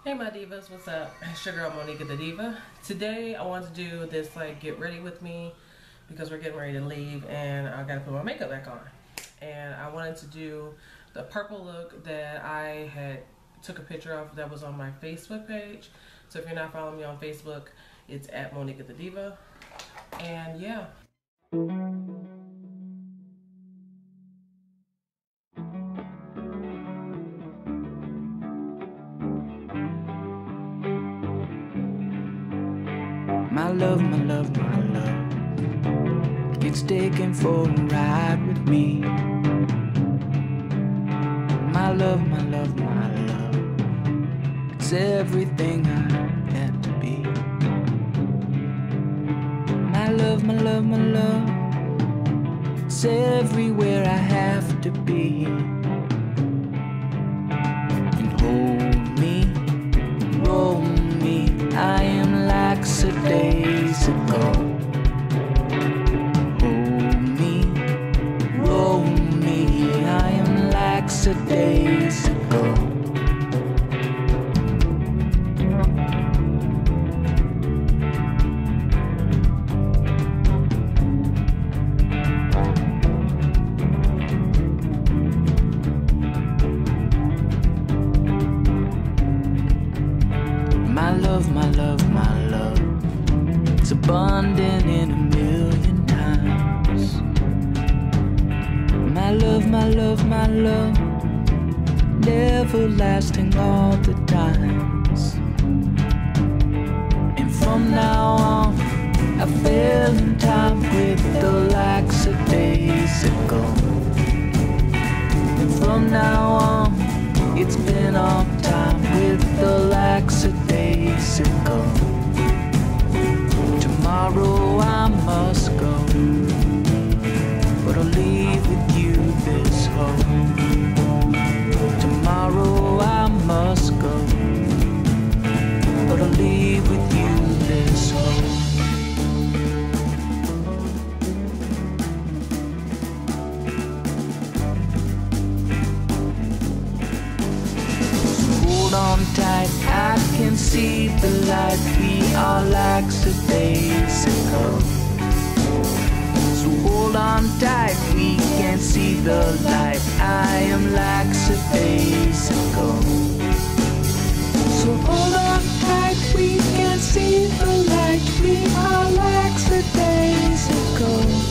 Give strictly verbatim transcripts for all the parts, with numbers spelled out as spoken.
Hey my divas, what's up? It's your girl Monica the Diva. Today I want to do this like get ready with me because we're getting ready to leave and I gotta put my makeup back on. And I wanted to do the purple look that I had took a picture of that was on my Facebook page. So if you're not following me on Facebook, it's at Monica the Diva. And yeah. My love, my love, my love gets taken for a ride with me. My love, my love, my love, it's everything I had to be. My love, my love, my love, it's everywhere I have to be. And hold me, roll me, I am like days ago. Hold me, roll me, I am like days ago. My love, my love, my love, it's abundant in a million times. My love, my love, my love, never lasting all the times. And from now on, I fell in time with the likes of days ago. And from now on, it's been all time with the likes of days ago. Tomorrow I must go, but I'll leave with you this hope. Tomorrow I must go, but I'll leave with you this hope. So hold on tight, I can see the light. We are like days ago. So hold on tight, we can see the light. I am like days ago. So hold on tight, we can see the light. We are like days ago.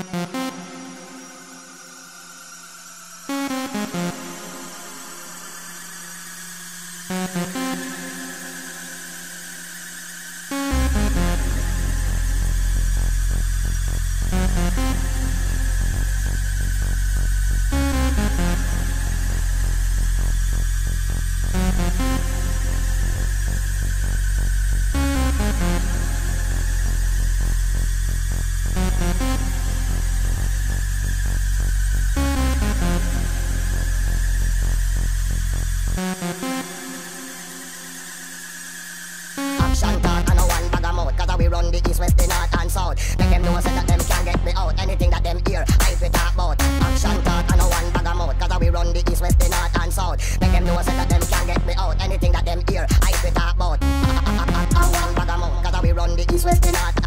Action talk and no one bag of mouth, cause we run the east, west, the north and south. Make them know say that them can't get me out. Anything that them hear, I fi talk about. Action talk and no one bag of mouth, cause we run the east, west, the north and south. Make them know say that them can't get me out. Anything that them hear, I fi talk about. One bag of mouth, cause we run the east, west, the north